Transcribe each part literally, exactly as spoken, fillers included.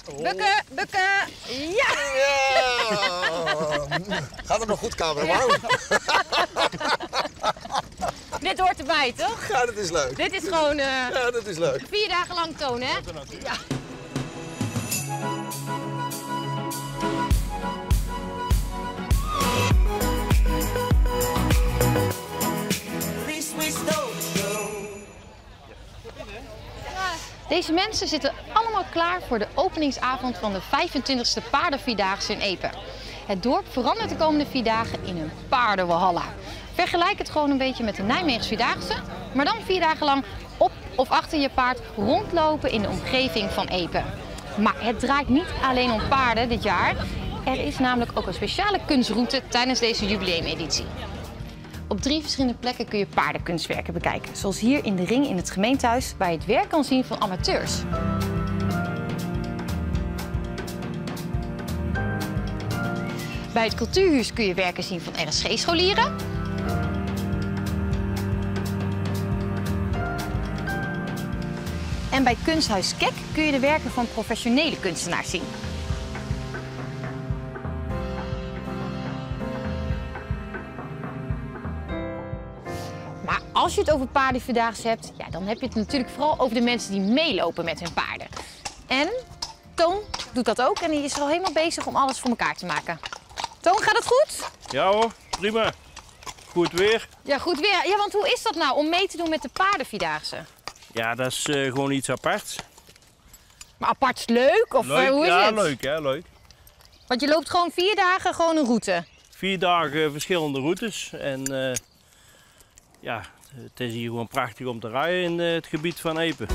Bukken, bukken. Ja! Ja! Gaat het nog goed, cameraman? Dit hoort erbij, toch? Ja, dat is leuk. Dit is gewoon uh, Ja, dat is leuk. vier dagen lang tonen, hè? Ja. Deze mensen zitten allemaal klaar voor de openingsavond van de vijfentwintigste Paardenvierdaagse in Epe. Het dorp verandert de komende vier dagen in een paardenwalhalla. Vergelijk het gewoon een beetje met de Nijmeegse Vierdaagse, maar dan vier dagen lang op of achter je paard rondlopen in de omgeving van Epe. Maar het draait niet alleen om paarden dit jaar. Er is namelijk ook een speciale kunstroute tijdens deze jubileumeditie. Op drie verschillende plekken kun je paardenkunstwerken bekijken. Zoals hier in de ring in het gemeentehuis, waar je het werk kan zien van amateurs. Bij het cultuurhuis kun je werken zien van R S G-scholieren. En bij kunsthuis Kek kun je de werken van professionele kunstenaars zien. Maar als je het over paardenvierdaagse hebt, ja, dan heb je het natuurlijk vooral over de mensen die meelopen met hun paarden. En Toon doet dat ook en die is al helemaal bezig om alles voor elkaar te maken. Toon, gaat het goed? Ja hoor, prima. Goed weer. Ja, goed weer. Ja, want hoe is dat nou om mee te doen met de paardenvierdaagse? Ja, dat is uh, gewoon iets aparts. Maar apart is leuk? Of leuk, hoe is ja, het? leuk, ja, leuk. Want je loopt gewoon vier dagen gewoon een route? Vier dagen verschillende routes. En uh, ja, het is hier gewoon prachtig om te rijden in uh, het gebied van Epe.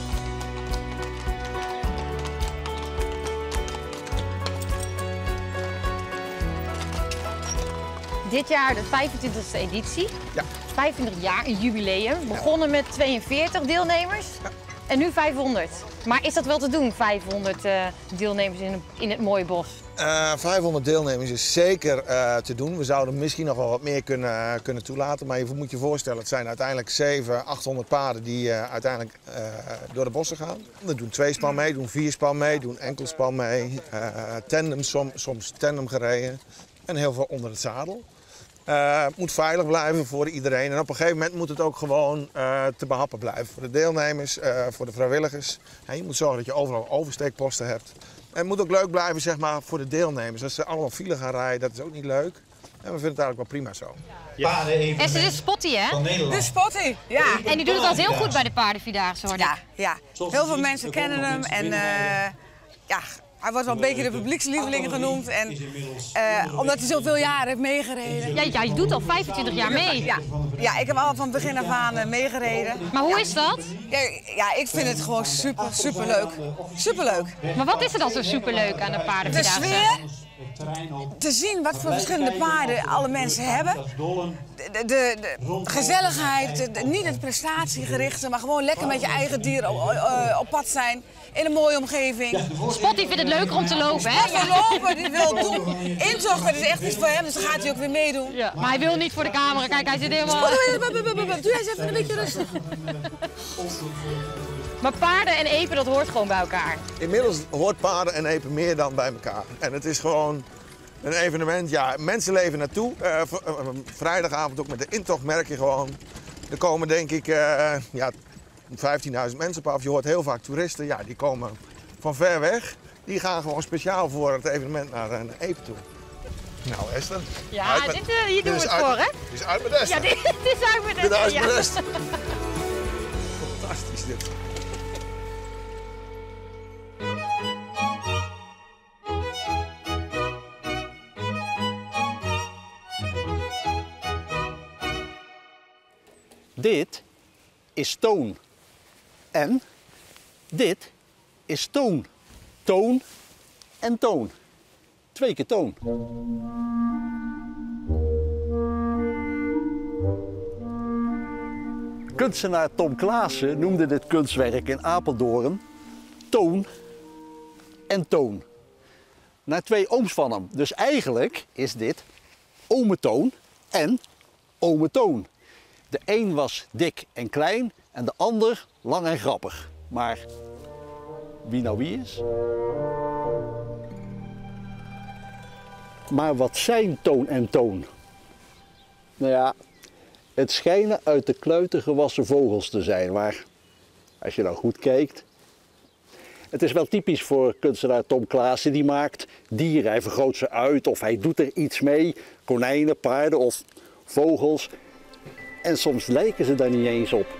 Dit jaar de vijfentwintigste editie. Ja. vijfentwintig jaar, een jubileum. Begonnen met tweeënveertig deelnemers Ja. en nu vijfhonderd. Maar is dat wel te doen, vijfhonderd uh, deelnemers in, in het mooie bos? Uh, vijfhonderd deelnemers is zeker uh, te doen. We zouden misschien nog wel wat meer kunnen, uh, kunnen toelaten. Maar je moet je voorstellen, het zijn uiteindelijk zevenhonderd, achthonderd paarden die uh, uiteindelijk uh, door de bossen gaan. We doen tweespan mee, doen vierspan mee, doen enkelspan mee. Uh, tandem, som, soms tandem gereden. En heel veel onder het zadel. Uh, het moet veilig blijven voor iedereen. En op een gegeven moment moet het ook gewoon uh, te behappen blijven. Voor de deelnemers, uh, voor de vrijwilligers. En je moet zorgen dat je overal oversteekposten hebt. En het moet ook leuk blijven, zeg maar, voor de deelnemers. Als ze allemaal file gaan rijden, dat is ook niet leuk. En we vinden het eigenlijk wel prima zo. Ja. En ze is Spotty, hè? De Spotty, ja. En die doet het altijd heel goed bij de paardenvierdaagse, hoor ik. Ja, ja. Heel veel mensen kennen hem en uh, ja, hij wordt wel een beetje de publiekslieveling genoemd. En, uh, omdat hij zoveel jaren heeft meegereden. Ja, ja, je doet al vijfentwintig jaar mee. Ja, ja, ik heb al van begin af aan uh, meegereden. Maar hoe is dat? Ja, ja, ik vind het gewoon super, super leuk. Super leuk. Maar wat is er dan zo superleuk aan de De paardenvierdaagse? sfeer, te zien wat voor verschillende paarden alle mensen hebben. De, de, de, de gezelligheid, de, de, niet het prestatiegerichte, maar gewoon lekker met je eigen dier op, uh, op pad zijn. In een mooie omgeving. Spotty vindt het leuker om te lopen, hè? Ja, lopen, die wil doen. Intocht, dat is echt iets voor hem, dus dan gaat hij ook weer meedoen. Ja. Maar hij wil niet voor de camera. Kijk, hij zit helemaal... Doe jij eens even een beetje rustig. Maar paarden en Epe, dat hoort gewoon bij elkaar. Inmiddels hoort paarden en Epe meer dan bij elkaar. En het is gewoon een evenement. Ja, mensen leven naartoe. Uh, vrijdagavond ook met de intocht merk je gewoon. Er komen denk ik uh, ja, vijftienduizend mensen op af. Je hoort heel vaak toeristen. Ja, die komen van ver weg. Die gaan gewoon speciaal voor het evenement naar, naar Epe toe. Nou Esther. Ja, met, dit, uh, hier doen we het uit, voor, hè? Dit is uit met Esther. Ja, dit, dit is uit met Esther. Dit is uit met ja. Esther. Fantastisch dit. Dit is toon. En dit is toon. Toon en toon. Twee keer toon. Kunstenaar Tom Klaassen noemde dit kunstwerk in Apeldoorn toon en toon. Naar twee ooms van hem. Dus eigenlijk is dit ome Toon en ome Toon. De een was dik en klein en de ander lang en grappig. Maar wie nou wie is. Maar wat zijn toon en toon? Nou ja, het schijnen uit de kluiten gewassen vogels te zijn, maar als je nou goed kijkt. Het is wel typisch voor kunstenaar Tom Klaassen, die maakt dieren. Hij vergroot ze uit of hij doet er iets mee. Konijnen, paarden of vogels. En soms lijken ze daar niet eens op.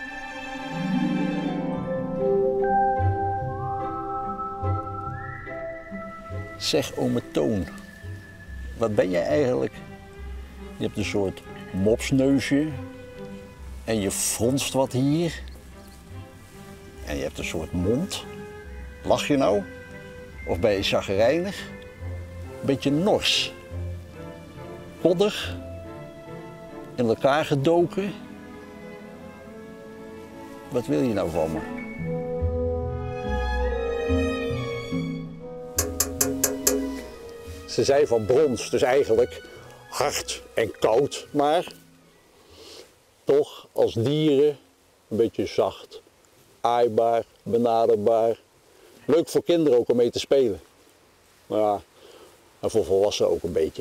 Zeg, ome Toon, wat ben jij eigenlijk? Je hebt een soort mopsneusje en je fronst wat hier. En je hebt een soort mond. Lach je nou? Of ben je chagrijnig? Beetje nors. Koddig. In elkaar gedoken. Wat wil je nou van me? Ze zijn van brons, dus eigenlijk hard en koud, maar toch als dieren een beetje zacht, aaibaar, benaderbaar. Leuk voor kinderen ook om mee te spelen. Maar ja, en voor volwassenen ook een beetje.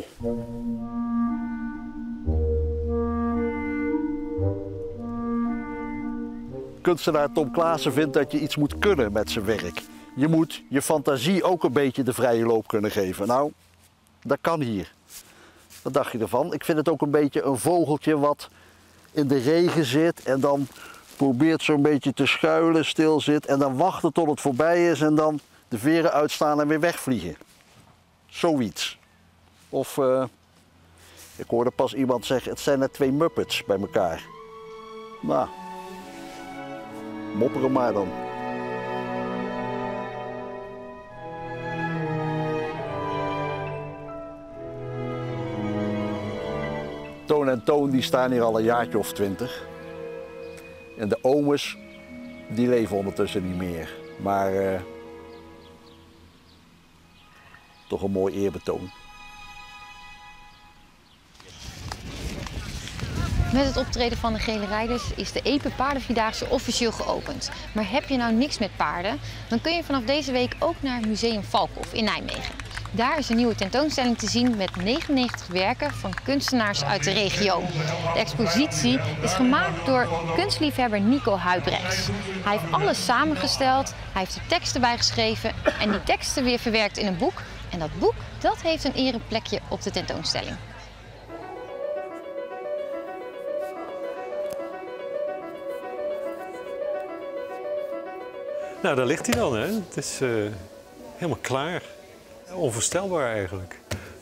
Kunstenaar Tom Klaassen vindt dat je iets moet kunnen met zijn werk. Je moet je fantasie ook een beetje de vrije loop kunnen geven. Nou, dat kan hier. Wat dacht je ervan? Ik vind het ook een beetje een vogeltje wat in de regen zit en dan probeert zo'n beetje te schuilen, stil zit en dan wachten tot het voorbij is en dan de veren uitstaan en weer wegvliegen. Zoiets. Of, uh, ik hoorde pas iemand zeggen, het zijn net twee Muppets bij elkaar. Nou, mopperen maar dan. Toon en Toon die staan hier al een jaartje of twintig. En de oomes, die leven ondertussen niet meer. Maar uh, toch een mooi eerbetoon. Met het optreden van de Gele Rijders is de Epe Paardenvierdaagse officieel geopend. Maar heb je nou niks met paarden, dan kun je vanaf deze week ook naar Museum Valkhof in Nijmegen. Daar is een nieuwe tentoonstelling te zien met negenennegentig werken van kunstenaars uit de regio. De expositie is gemaakt door kunstliefhebber Nico Huybrechts. Hij heeft alles samengesteld, hij heeft er teksten bij geschreven en die teksten weer verwerkt in een boek. En dat boek, dat heeft een ereplekje op de tentoonstelling. Nou, daar ligt hij dan, hè. Het is uh, helemaal klaar. Onvoorstelbaar eigenlijk.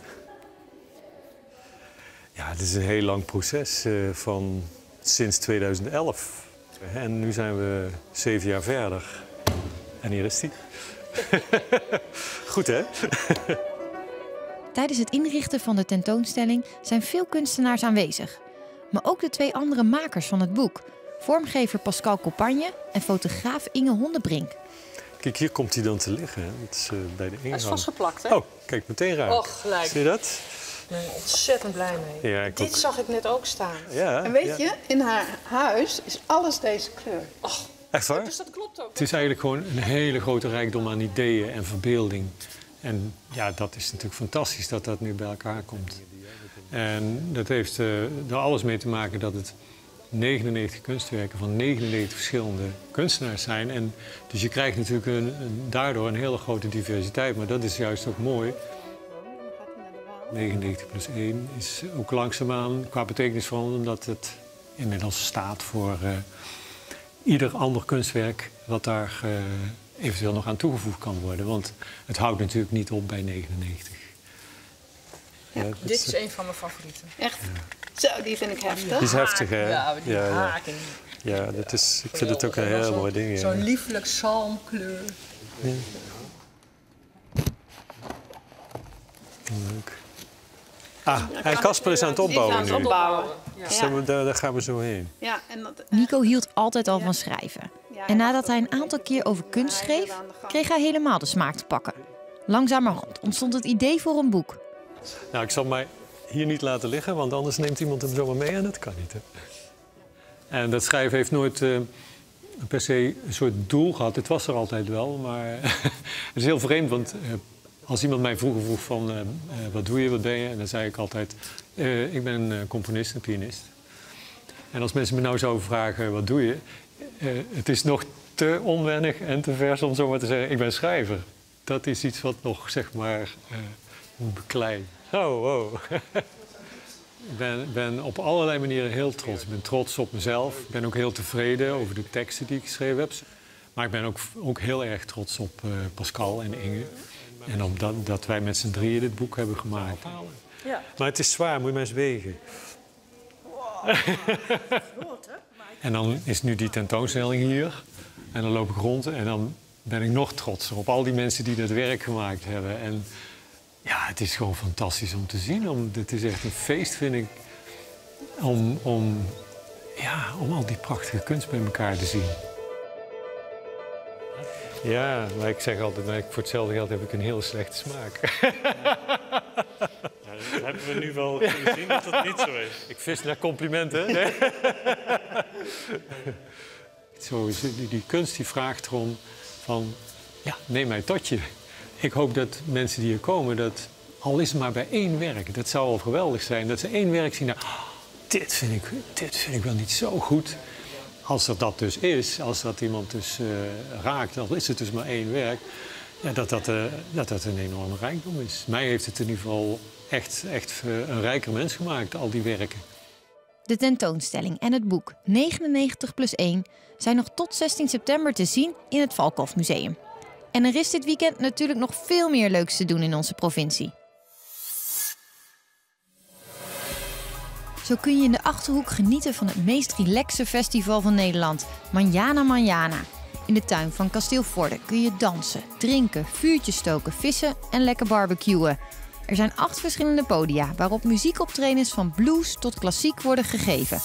Ja, het is een heel lang proces uh, van sinds tweeduizend elf. En nu zijn we zeven jaar verder. En hier is hij. Goed, hè? Tijdens het inrichten van de tentoonstelling zijn veel kunstenaars aanwezig. Maar ook de twee andere makers van het boek. Vormgever Pascal Compagne en fotograaf Inge Hondebrink. Kijk, hier komt hij dan te liggen. Hè? Dat is uh, bij de ingang. Hij is vastgeplakt, hè? Oh, kijk, meteen raak. Och, gelijk. Zie je dat? Ik ben er ontzettend blij mee. Ja, ik Dit ook. zag ik net ook staan. Ja, En weet ja. je, in haar huis is alles deze kleur. Och, Echt waar? dus dat klopt ook. Het is eigenlijk gewoon een hele grote rijkdom aan ideeën en verbeelding. En ja, dat is natuurlijk fantastisch dat dat nu bij elkaar komt. En dat heeft uh, er alles mee te maken dat het negenennegentig kunstwerken van negenennegentig verschillende kunstenaars zijn. En dus je krijgt natuurlijk een, een, daardoor een hele grote diversiteit, maar dat is juist ook mooi. negenennegentig plus één is ook langzaamaan qua betekenis veranderd, omdat het inmiddels staat voor uh, ieder ander kunstwerk wat daar uh, eventueel nog aan toegevoegd kan worden. Want het houdt natuurlijk niet op bij negenennegentig. Ja, ja, dit is een van mijn favorieten. Echt? Zo, die vind ik heftig. Die is heftig, hè? Ja, die ja, ja. haken. Ja, dat is, ik vind het ook een heel mooi ding. Ja. Zo'n liefelijk zalmkleur. Ja. Leuk. Ah, en Casper is aan het opbouwen aan het nu. opbouwen. Ja. Dus daar, daar, daar gaan we zo heen. Ja, en dat, Nico hield altijd al van schrijven. En nadat hij een aantal keer over kunst schreef, kreeg hij helemaal de smaak te pakken. Langzamerhand ontstond het idee voor een boek. Nou, ik zal mij hier niet laten liggen, want anders neemt iemand hem zomaar mee en dat kan niet. Hè? En dat schrijven heeft nooit uh, per se een soort doel gehad. Het was er altijd wel, maar het is heel vreemd. Want uh, als iemand mij vroeger vroeg van uh, uh, wat doe je, wat ben je? En dan zei ik altijd, uh, ik ben een uh, componist, een pianist. En als mensen me nou zouden vragen, wat doe je? Uh, het is nog te onwennig en te vers om zo maar te zeggen, ik ben schrijver. Dat is iets wat nog, zeg maar, uh, moet bekleiden. Oh, wow. Ik ben, ben op allerlei manieren heel trots. Ik ben trots op mezelf. Ik ben ook heel tevreden over de teksten die ik geschreven heb. Maar ik ben ook, ook heel erg trots op uh, Pascal en Inge. En op dat, dat wij met z'n drieën dit boek hebben gemaakt. Ja. Maar het is zwaar, moet je maar eens wegen. Wow. En dan is nu die tentoonstelling hier. En dan loop ik rond en dan ben ik nog trotser op al die mensen die dat werk gemaakt hebben. En ja, het is gewoon fantastisch om te zien. Om, het is echt een feest, vind ik, om, om, ja, om al die prachtige kunst bij elkaar te zien. Ja, maar ik zeg altijd, maar voor hetzelfde geld heb ik een heel slechte smaak. Ja, dat hebben we nu wel kunnen zien dat het niet zo is. Ik vis naar complimenten. Nee. Zo, die, die kunst die vraagt erom van, ja, neem mij tot je. Ik hoop dat mensen die hier komen, dat, al is het maar bij één werk, dat zou al geweldig zijn. Dat ze één werk zien, nou, oh, dit, vind ik, dit vind ik wel niet zo goed. Als er dat dus is, als dat iemand dus uh, raakt, dan is het dus maar één werk. Ja, dat, dat, uh, dat dat een enorme rijkdom is. Mij heeft het in ieder geval echt, echt uh, een rijker mens gemaakt, al die werken. De tentoonstelling en het boek negenennegentig plus één zijn nog tot zestien september te zien in het Valkhof Museum. En er is dit weekend natuurlijk nog veel meer leuks te doen in onze provincie. Zo kun je in de Achterhoek genieten van het meest relaxe festival van Nederland, Manjana Manjana. In de tuin van Kasteel Vorden kun je dansen, drinken, vuurtjes stoken, vissen en lekker barbecuen. Er zijn acht verschillende podia waarop muziekoptredens van blues tot klassiek worden gegeven.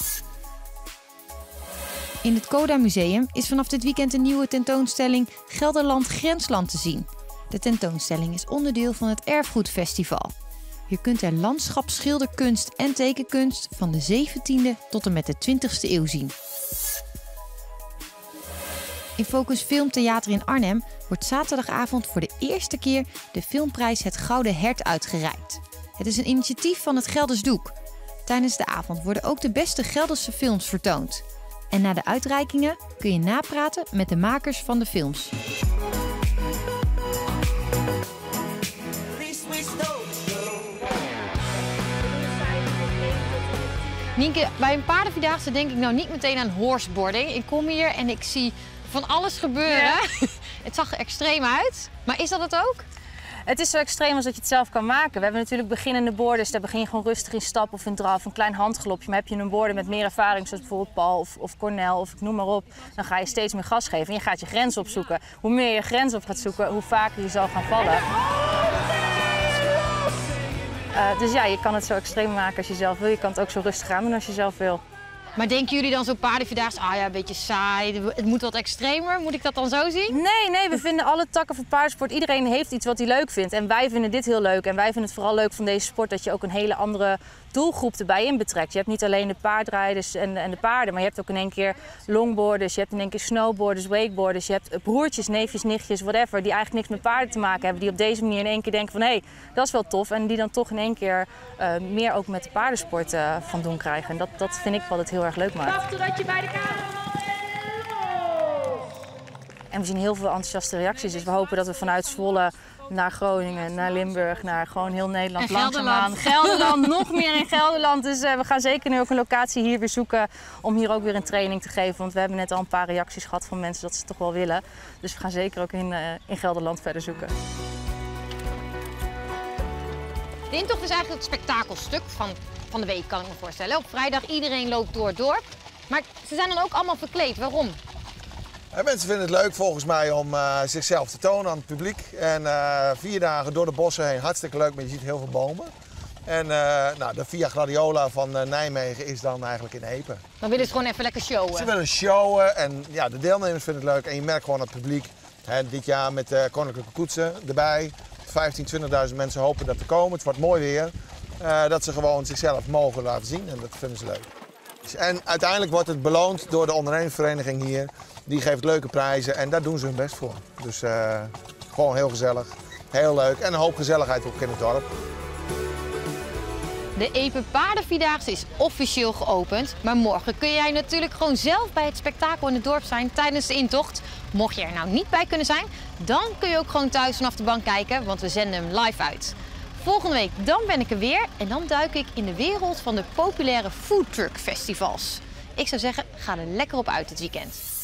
In het Coda Museum is vanaf dit weekend een nieuwe tentoonstelling Gelderland Grensland te zien. De tentoonstelling is onderdeel van het Erfgoedfestival. Je kunt er landschapsschilderkunst en tekenkunst van de zeventiende tot en met de twintigste eeuw zien. In Focus Film Theater in Arnhem wordt zaterdagavond voor de eerste keer de filmprijs Het Gouden Hert uitgereikt. Het is een initiatief van het Gelders Doek. Tijdens de avond worden ook de beste Gelderse films vertoond. En na de uitreikingen kun je napraten met de makers van de films. Nienke, bij een paardenvierdaagse denk ik nou niet meteen aan horseboarding. Ik kom hier en ik zie van alles gebeuren. Ja. Het zag er extreem uit, maar is dat het ook? Het is zo extreem als dat je het zelf kan maken. We hebben natuurlijk beginnende boarders, daar begin je gewoon rustig in stap of in draf, een klein handgelopje. Maar heb je een boarder met meer ervaring, zoals bijvoorbeeld Paul of, of Cornel of ik noem maar op, dan ga je steeds meer gas geven en je gaat je grens opzoeken. Hoe meer je grens op gaat zoeken, hoe vaker je zal gaan vallen. Uh, dus ja, je kan het zo extreem maken als je zelf wil. Je kan het ook zo rustig aan doen als je zelf wil. Maar denken jullie dan zo'n paardenvierdaagse, ah ja, een beetje saai, het moet wat extremer? Moet ik dat dan zo zien? Nee, nee, we vinden alle takken van paardensport, iedereen heeft iets wat hij leuk vindt. En wij vinden dit heel leuk en wij vinden het vooral leuk van deze sport dat je ook een hele andere doelgroep erbij in betrekt. Je hebt niet alleen de paardrijders en, en de paarden, maar je hebt ook in één keer longboarders, je hebt in één keer snowboarders, wakeboarders, je hebt broertjes, neefjes, nichtjes, whatever, die eigenlijk niks met paarden te maken hebben, die op deze manier in één keer denken van hé, hey, dat is wel tof en die dan toch in één keer uh, meer ook met de paardensport uh, van doen krijgen. En dat, dat vind ik wat het heel erg leuk maakt. Wacht totdat je bij de camera. En we zien heel veel enthousiaste reacties, dus we hopen dat we vanuit Zwolle naar Groningen, naar Limburg, naar gewoon heel Nederland langzaamaan. Gelderland, nog meer in Gelderland. Dus uh, we gaan zeker nu ook een locatie hier weer zoeken om hier ook weer een training te geven. Want we hebben net al een paar reacties gehad van mensen dat ze het toch wel willen. Dus we gaan zeker ook in, uh, in Gelderland verder zoeken. De intocht is eigenlijk het spektakelstuk van, van de week, kan ik me voorstellen. Op vrijdag iedereen loopt door het dorp. Maar ze zijn dan ook allemaal verkleed. Waarom? En mensen vinden het leuk volgens mij om uh, zichzelf te tonen aan het publiek. En uh, vier dagen door de bossen heen, hartstikke leuk, maar je ziet heel veel bomen. En uh, nou, de Via Gladiola van uh, Nijmegen is dan eigenlijk in Epe. Dan willen ze gewoon even lekker showen. Ze willen showen en ja, de deelnemers vinden het leuk. En je merkt gewoon het publiek, hè, dit jaar met de koninklijke koetsen erbij. vijftienduizend, twintigduizend mensen hopen dat te komen. Het wordt mooi weer. Uh, dat ze gewoon zichzelf mogen laten zien en dat vinden ze leuk. En uiteindelijk wordt het beloond door de ondernemingsvereniging hier. Die geeft leuke prijzen en daar doen ze hun best voor. Dus uh, gewoon heel gezellig, heel leuk en een hoop gezelligheid ook in het dorp. De Epe Paardenvierdaagse is officieel geopend. Maar morgen kun jij natuurlijk gewoon zelf bij het spektakel in het dorp zijn tijdens de intocht. Mocht je er nou niet bij kunnen zijn, dan kun je ook gewoon thuis vanaf de bank kijken, want we zenden hem live uit. Volgende week dan ben ik er weer en dan duik ik in de wereld van de populaire foodtruck festivals. Ik zou zeggen, ga er lekker op uit dit weekend.